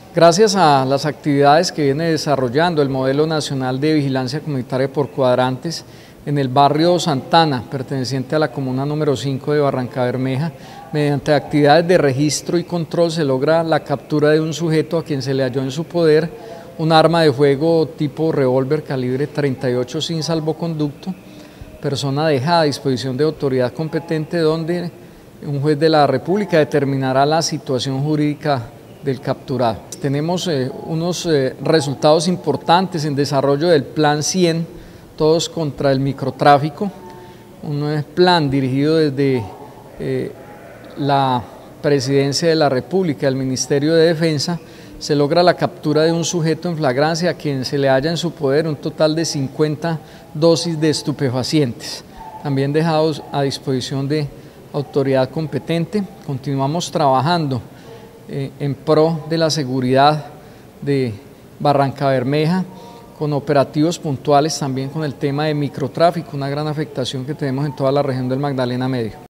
Gracias a las actividades que viene desarrollando el Modelo Nacional de Vigilancia Comunitaria por Cuadrantes, en el barrio Santana, perteneciente a la comuna número 5 de Barrancabermeja, mediante actividades de registro y control se logra la captura de un sujeto a quien se le halló en su poder un arma de fuego tipo revólver calibre 38 sin salvoconducto, persona dejada a disposición de autoridad competente, donde un juez de la República determinará la situación jurídica del capturado. Tenemos unos resultados importantes en desarrollo del Plan 100, todos contra el microtráfico, un plan dirigido desde la Presidencia de la República, el Ministerio de Defensa. Se logra la captura de un sujeto en flagrancia a quien se le halla en su poder un total de 50 dosis de estupefacientes, también dejados a disposición de autoridad competente. Continuamos trabajando en pro de la seguridad de Barrancabermeja, con operativos puntuales también con el tema de microtráfico, una gran afectación que tenemos en toda la región del Magdalena Medio.